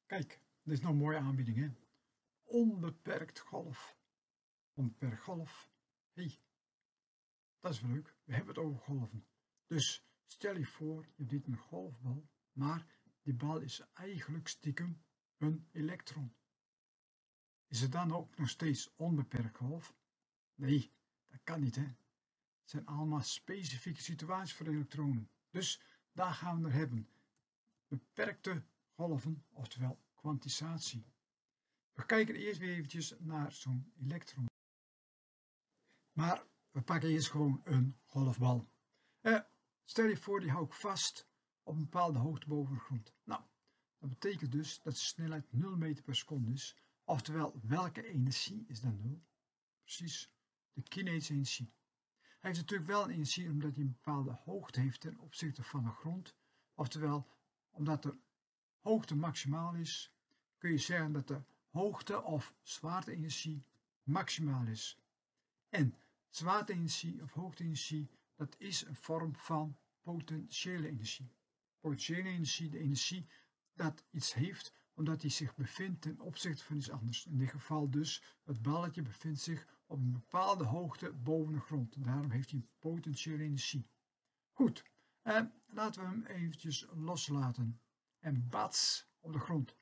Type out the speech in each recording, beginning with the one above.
Kijk, dit is nog een mooie aanbieding, hè? Onbeperkt golf. Onbeperkt golf. Hey, dat is wel leuk. We hebben het over golven. Dus stel je voor, je hebt niet een golfbal, maar die bal is eigenlijk stiekem een elektron. Is het dan ook nog steeds onbeperkt golf? Nee, dat kan niet, hè? Het zijn allemaal specifieke situaties voor elektronen. Dus daar gaan we het hebben. Beperkte golven, oftewel kwantisatie. We kijken eerst weer eventjes naar zo'n elektron. Maar we pakken eerst gewoon een golfbal. Stel je voor, die hou ik vast op een bepaalde hoogte boven de grond. Nou, dat betekent dus dat de snelheid 0 meter per seconde is. Oftewel, welke energie is dan 0? Precies, de kinetische energie. Hij heeft natuurlijk wel een energie omdat hij een bepaalde hoogte heeft ten opzichte van de grond. Oftewel, omdat de hoogte maximaal is, kun je zeggen dat de hoogte of zwaarte-energie maximaal is. En zwaarte-energie of hoogte-energie, dat is een vorm van potentiële energie. Potentiële energie, de energie dat iets heeft omdat hij zich bevindt ten opzichte van iets anders. In dit geval dus, het balletje bevindt zich op een bepaalde hoogte boven de grond. Daarom heeft hij potentiële energie. Goed, laten we hem eventjes loslaten. En bats op de grond.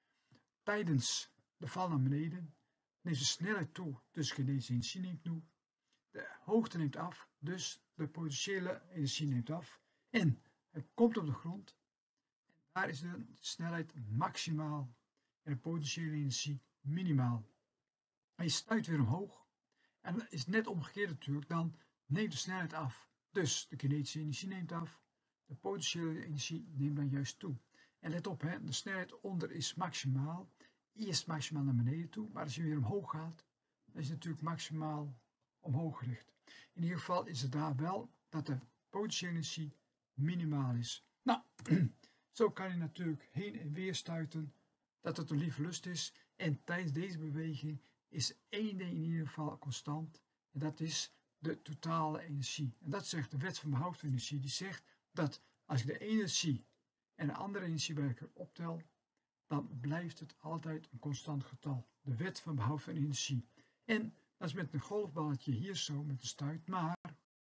Tijdens de val naar beneden neemt de snelheid toe, dus kinetische energie neemt toe. De hoogte neemt af, dus de potentiële energie neemt af. En hij komt op de grond. En daar is de snelheid maximaal en de potentiële energie minimaal. Hij stuit weer omhoog. En dat is net omgekeerd natuurlijk, dan neemt de snelheid af. Dus de kinetische energie neemt af. De potentiële energie neemt dan juist toe. En let op, hè, de snelheid onder is maximaal. Eerst maximaal naar beneden toe, maar als je weer omhoog gaat, dan is het natuurlijk maximaal omhoog gericht. In ieder geval is het daar wel dat de potentiële energie minimaal is. Nou, zo kan je natuurlijk heen en weer stuiten dat het een lieve lust is. En tijdens deze beweging is één ding in ieder geval constant. En dat is de totale energie. En dat zegt de wet van behoud van energie. Die zegt dat als ik de energie en de andere energie bij elkaar optel, dan blijft het altijd een constant getal. De wet van behoud van energie. En dat is met een golfballetje hier zo met de stuit, maar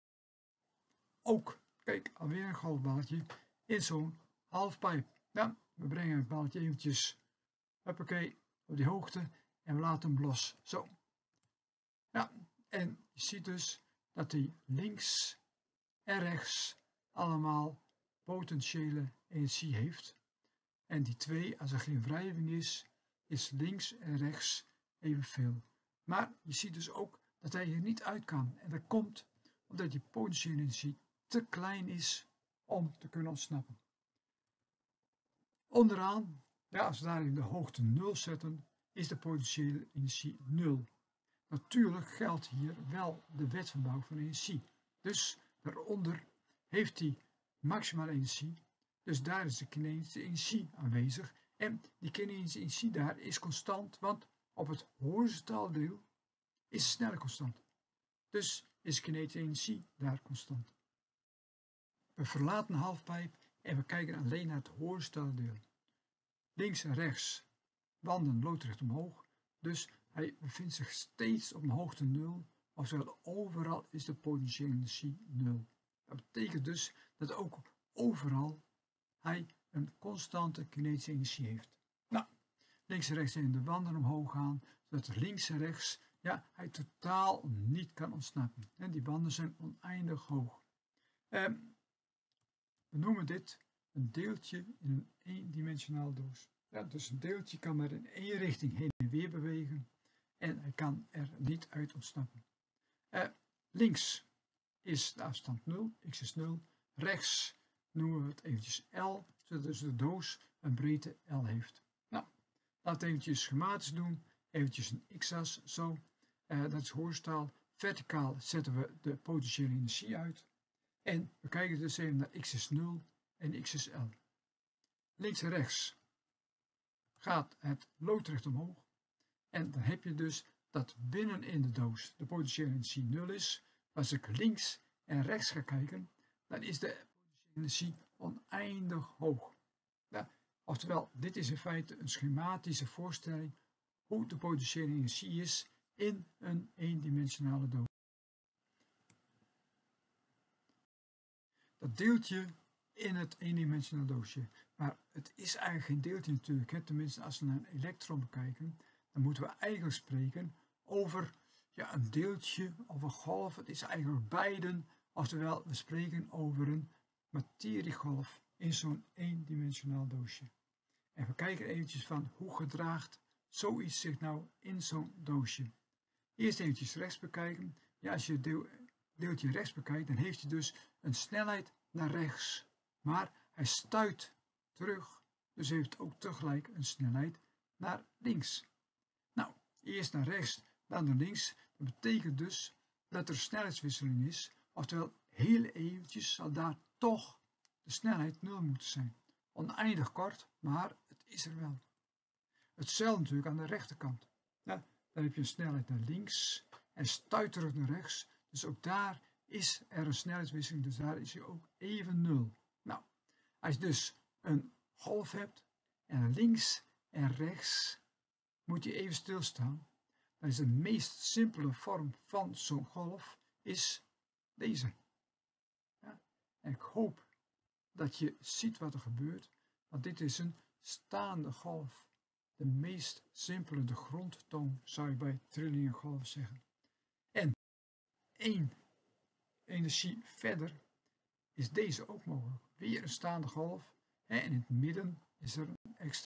ook, kijk, alweer een golfballetje in zo'n halfpijp. Ja, we brengen het balletje eventjes, hoppakee, op die hoogte en we laten hem los. Zo. Ja, en je ziet dus dat hij links en rechts allemaal potentiële energie heeft. En die twee, als er geen wrijving is links en rechts evenveel. Maar je ziet dus ook dat hij hier niet uit kan. En dat komt omdat die potentiële energie te klein is om te kunnen ontsnappen. Onderaan, ja, als we daarin de hoogte 0 zetten, is de potentiële energie 0. Natuurlijk geldt hier wel de wet van behoud van energie. Dus daaronder heeft hij maximale energie. Dus daar is de kinetische energie aanwezig. En die kinetische energie daar is constant, want op het horizontale deel is de snelheid constant. Dus is de kinetische energie daar constant. We verlaten de halfpijp en we kijken alleen naar het horizontale deel. Links en rechts wanden loodrecht omhoog. Dus hij bevindt zich steeds op een hoogte 0, oftewel overal is de potentiële energie 0. Dat betekent dus dat ook overal hij een constante kinetische energie heeft. Nou, links en rechts in de wanden omhoog gaan, zodat links en rechts hij totaal niet kan ontsnappen. En die wanden zijn oneindig hoog. We noemen dit een deeltje in een eendimensionaal doos. Ja, dus een deeltje kan maar in één richting heen en weer bewegen en hij kan er niet uit ontsnappen. Links is de afstand 0, x is 0. Rechts noemen we het eventjes L, zodat dus de doos een breedte L heeft. Nou, laten we eventjes schematisch doen. Eventjes een x-as, zo. Dat is horizontaal. Verticaal zetten we de potentiële energie uit. En we kijken dus even naar x is 0 en x is L. Links en rechts gaat het loodrecht omhoog. En dan heb je dus dat binnenin de doos de potentiële energie 0 is. Maar als ik links en rechts ga kijken, dan is de potentiële energie oneindig hoog. Ja, Oftewel, dit is in feite een schematische voorstelling hoe de potentiële energie is in een eendimensionale doosje. Dat deeltje in het eendimensionale doosje, maar het is eigenlijk geen deeltje natuurlijk, hè? Tenminste als we naar een elektron bekijken, dan moeten we eigenlijk spreken over een deeltje of een golf. Het is eigenlijk beiden, oftewel we spreken over een materiegolf in zo'n eendimensionaal doosje. En we kijken eventjes van hoe gedraagt zoiets zich nou in zo'n doosje. Eerst eventjes rechts bekijken. Ja, als je het deeltje rechts bekijkt, dan heeft hij dus een snelheid naar rechts. Maar hij stuit terug, dus heeft ook tegelijk een snelheid naar links. Nou, eerst naar rechts, dan naar links. Dat betekent dus dat er snelheidswisseling is. Oftewel, heel eventjes zal daar toch de snelheid 0 moeten zijn. Oneindig kort, maar het is er wel. Hetzelfde natuurlijk aan de rechterkant. Ja, dan heb je een snelheid naar links en stuit terug naar rechts. Dus ook daar is er een snelheidswisseling, dus daar is hij ook even 0. Nou, als je dus een golf hebt en links en rechts moet je even stilstaan. Dan is de meest simpele vorm van zo'n golf is deze. Ja, en ik hoop dat je ziet wat er gebeurt, want dit is een staande golf. De meest simpele, de grondtoon zou je bij trillingengolven zeggen. En één energie verder is deze ook mogelijk. Weer een staande golf en in het midden is er een extra.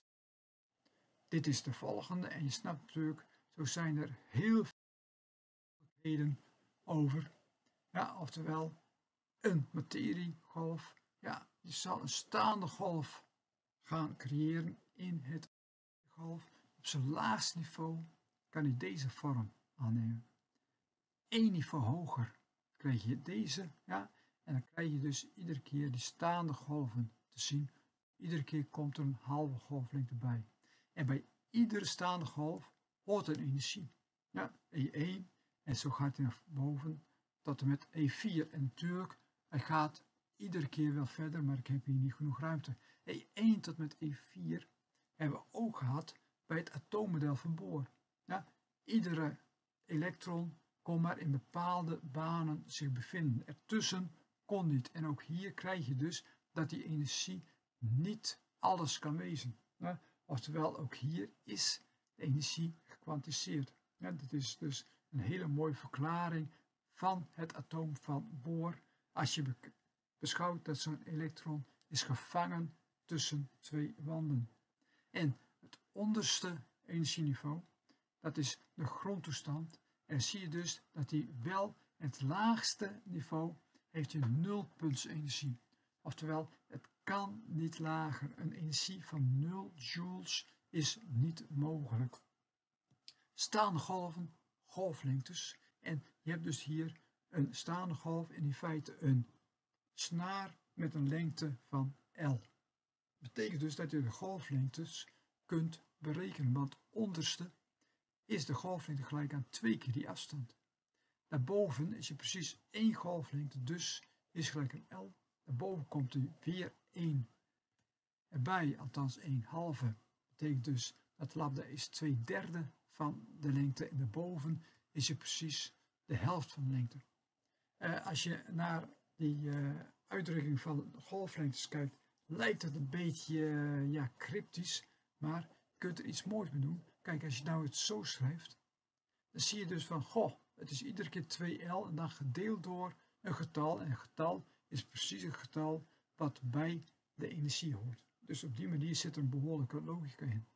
Dit is de volgende en je snapt natuurlijk, zo zijn er heel veel mogelijkheden over. Ja, oftewel een materiegolf. Ja, je zal een staande golf gaan creëren in het golf. Op zijn laagste niveau kan hij deze vorm aannemen. Eén niveau hoger krijg je deze, ja, en dan krijg je dus iedere keer die staande golven te zien. Iedere keer komt er een halve golflengte bij. En bij iedere staande golf hoort een energie. Ja, E1 en zo gaat hij naar boven tot en met E4. En natuurlijk, hij gaat iedere keer wel verder, maar ik heb hier niet genoeg ruimte. E1 tot met E4 hebben we ook gehad bij het atoommodel van Bohr. Ja, iedere elektron kon maar in bepaalde banen zich bevinden. Ertussen kon niet. En ook hier krijg je dus dat die energie niet alles kan wezen. Ja, oftewel, ook hier is de energie gekwantiseerd. Ja, dit is dus een hele mooie verklaring van het atoom van Bohr. Als je beschouwt dat zo'n elektron is gevangen tussen twee wanden. En het onderste energieniveau, dat is de grondtoestand. En zie je dus dat hij wel het laagste niveau heeft je nulpuntsenergie. Oftewel, het kan niet lager. Een energie van 0 joules is niet mogelijk. Staande golven, golflengtes. En je hebt dus hier een staande golf en in feite een snaar met een lengte van L. Dat betekent dus dat je de golflengtes kunt berekenen, want onderste is de golflengte gelijk aan 2 keer die afstand. Daarboven is je precies 1 golflengte, dus is gelijk aan L. Daarboven komt er weer 1 erbij, althans 1 halve. Dat betekent dus dat lambda is 2/3 van de lengte en daarboven is je precies de helft van de lengte. Als je naar die uitdrukking van golflengtes kijkt, lijkt het een beetje cryptisch, maar je kunt er iets moois mee doen. Kijk, als je nou het zo schrijft, dan zie je dus van, het is iedere keer 2L en dan gedeeld door een getal. En een getal is precies een getal wat bij de energie hoort. Dus op die manier zit er een behoorlijke logica in.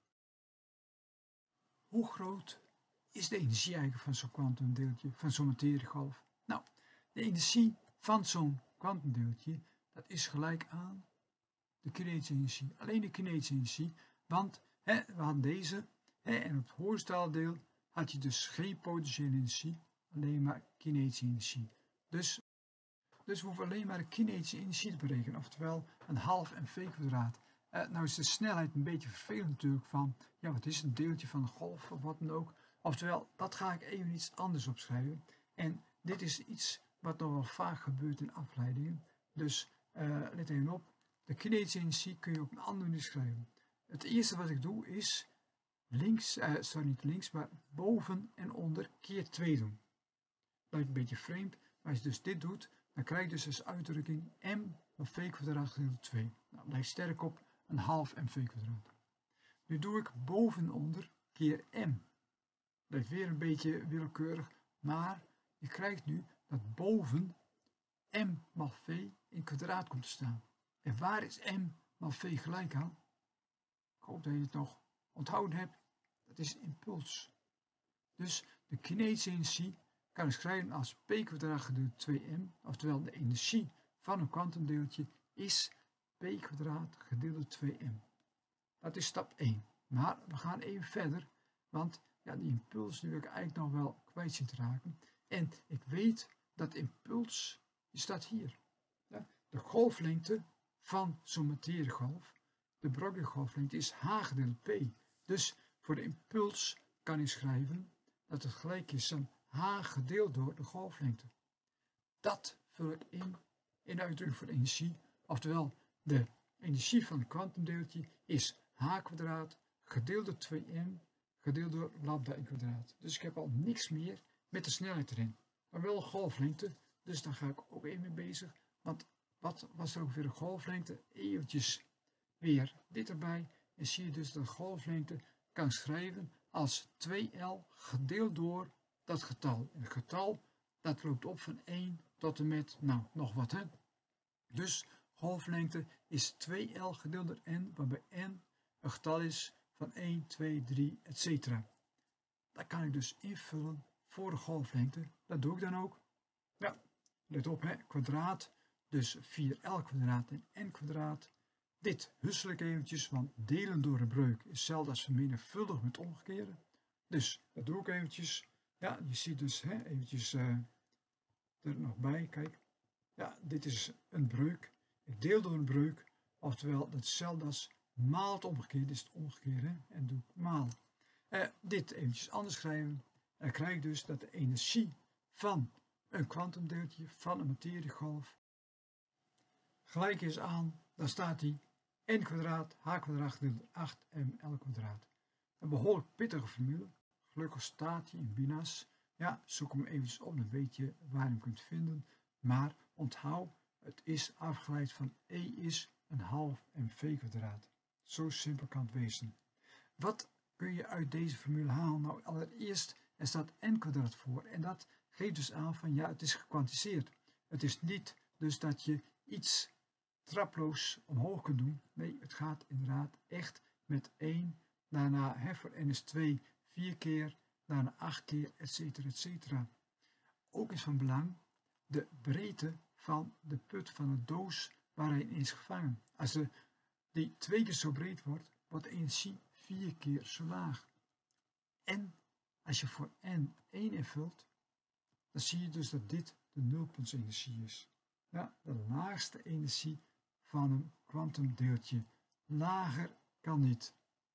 Hoe groot is de energie eigenlijk van zo'n kwantumdeeltje, van zo'n materiegolf? Nou, de energie van zo'n kwantumdeeltje, dat is gelijk aan de kinetische energie. Alleen de kinetische energie, want we hadden deze en op het horizontaal had je dus geen potentiële energie, alleen maar kinetische energie. Dus we hoeven alleen maar de kinetische energie te berekenen, oftewel een half mv². Nou is de snelheid een beetje vervelend natuurlijk van, wat is een deeltje van een golf of wat dan ook. Oftewel, dat ga ik even iets anders opschrijven. En dit is iets wat nog wel vaak gebeurt in afleidingen. Dus let even op, de kinetische energie kun je op een andere manier schrijven. Het eerste wat ik doe is links, niet links, maar boven en onder keer 2 doen. Lijkt een beetje vreemd, maar als je dus dit doet, dan krijg je dus als uitdrukking m van v kwadrat gedeeld door 2. Nou, lijkt sterk op een half mv kwadrat. Nu doe ik boven en onder keer m. Lijkt weer een beetje willekeurig, maar je krijgt nu dat boven m maal v in kwadraat komt te staan. En waar is m maal v gelijk aan? Ik hoop dat je het nog onthouden hebt. Dat is impuls. Dus de kinetische energie kan ik schrijven als p kwadrat gedeeld door 2m, oftewel de energie van een kwantumdeeltje is p kwadrat gedeeld door 2m. Dat is stap 1. Maar we gaan even verder, want ja, die impuls die wil ik eigenlijk nog wel kwijt zien te raken. En ik weet dat impuls, die staat hier. Ja, de golflengte van zo'n materiegolf, de Broglie-golflengte, is h gedeeld p. Dus voor de impuls kan ik schrijven dat het gelijk is aan h gedeeld door de golflengte. Dat vul ik in de uitdrukking voor de energie, oftewel de energie van het kwantumdeeltje is h kwadrat gedeeld door 2m gedeeld door lambda in kwadraat. Dus ik heb al niks meer met de snelheid erin, maar wel golflengte, dus daar ga ik ook even mee bezig. Want wat was er ook weer de golflengte? Eventjes weer dit erbij en zie je dus dat de golflengte kan schrijven als 2L gedeeld door dat getal. En het getal dat loopt op van 1 tot en met, nou, nog wat hè. Dus golflengte is 2L gedeeld door n, waarbij n een getal is van 1, 2, 3, etc. Dat kan ik dus invullen voor de golflengte. Dat doe ik dan ook. Ja, let op hè, kwadraat, dus 4L kwadraat en n kwadraat. Dit hussel ik eventjes, want delen door een breuk is hetzelfde als vermenigvuldigen met omgekeerde. Dus dat doe ik eventjes. Ja, je ziet dus hè, eventjes er nog bij, kijk. Ja, dit is een breuk. Ik deel door een breuk, oftewel dat is hetzelfde als maal het omgekeerde, is het omgekeerde en doe ik maal. Dit eventjes anders schrijven. En dan krijg ik dus dat de energie van een kwantumdeeltje van een materiegolf gelijk is aan, dan staat die n kwadraat h kwadraat gedeeld door 8ml kwadraat. Een behoorlijk pittige formule. Gelukkig staat die in Binas. Ja, zoek hem eventjes op, dan weet je waar je hem kunt vinden. Maar onthoud, het is afgeleid van E is een half mv kwadraat. Zo simpel kan het wezen. Wat kun je uit deze formule halen? Nou, allereerst, er staat n kwadraat voor. En dat geeft dus aan van, ja, het is gekwantiseerd. Het is niet dus dat je iets traploos omhoog kunt doen. Nee, het gaat inderdaad echt met 1, daarna voor n is 2, 4 keer, daarna 8 keer, etc. etc. Ook is van belang de breedte van de put van de doos waarin is gevangen. Als die 2 keer zo breed wordt, wordt de energie 4 keer zo laag. En als je voor n 1 invult, dan zie je dus dat dit de nulpuntsenergie is. Ja, de laagste energie van een kwantumdeeltje. Lager kan niet.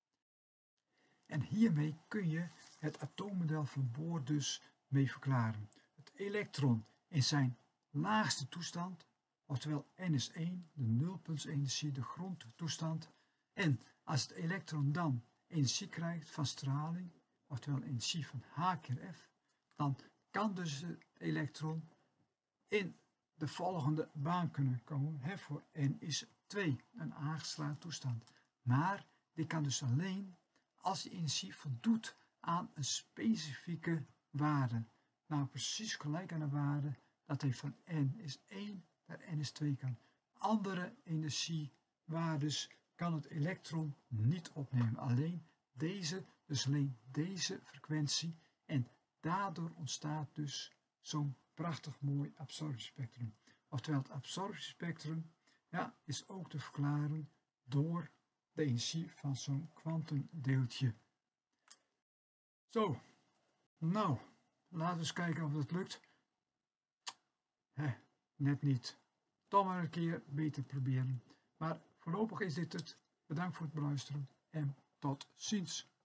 En hiermee kun je het atoommodel van Bohr dus mee verklaren. Het elektron in zijn laagste toestand, oftewel n is 1, de nulpuntsenergie, de grondtoestand. En als het elektron dan energie krijgt van straling, oftewel energie van h keer f, dan kan dus het elektron in de volgende baan kunnen komen. Voor n is 2, een aangeslagen toestand. Maar die kan dus alleen als die energie voldoet aan een specifieke waarde. Nou, precies gelijk aan de waarde dat hij van n is 1 naar n is 2 kan. Andere energiewaardes kan het elektron niet opnemen. Alleen deze, dus alleen deze frequentie. En daardoor ontstaat dus zo'n prachtig mooi absorptiespectrum. Oftewel het absorptiespectrum, ja, is ook te verklaren door de energie van zo'n kwantumdeeltje. Zo, nou, laten we eens kijken of dat lukt. Net niet. Toch maar een keer beter proberen. Maar voorlopig is dit het. Bedankt voor het beluisteren en tot ziens.